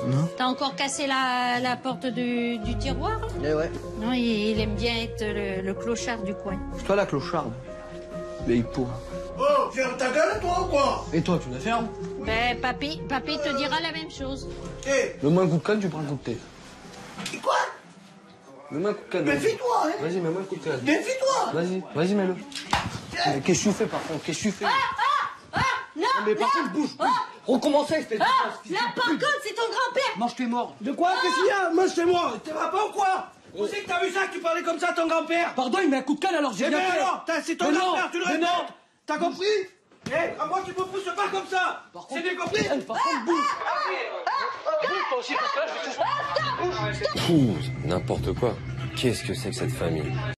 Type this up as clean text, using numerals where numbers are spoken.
Non. T'as encore cassé la porte du tiroir? Eh ouais. Non, il aime bien être le clochard du coin. C'est toi la clocharde. Mais il pourra. Oh, ferme ta gueule, toi, ou quoi? Et toi, tu la fermes? Ben, papy te dira la même chose. Eh, Mets-moi un coup de canne, tu prends un coup de thé. quoi? Mets-moi un coup de canne. Méfie-toi, hein. Vas-y, mets-moi un coup de canne. Méfie-toi. Vas-y, mets-le. Mais qu'est-ce que tu fais, par contre? Qu'est-ce que tu fais? Non, mais par contre, bouge. Recommence, espèce de... là, par contre, c'est ton grand-père. Mange tes morts. De quoi? Qu'est-ce qu'il y a? Moi, c'est moi. T'es pas ou quoi? Où c'est que t'as vu ça, que tu parlais comme ça à ton grand-père? Pardon, il met un coup de canne, alors j'ai Eh bien ben fait. alors, c'est ton Mais non, grand-père, tu le mais répètes. non. T'as compris? Eh, à moi, tu me pousses pas comme ça. C'est bien compris? Par contre, bouge. Bouge, toi aussi, parce que là, je vais tout... Pouh, n'importe quoi. Qu'est-ce que c'est que cette famille?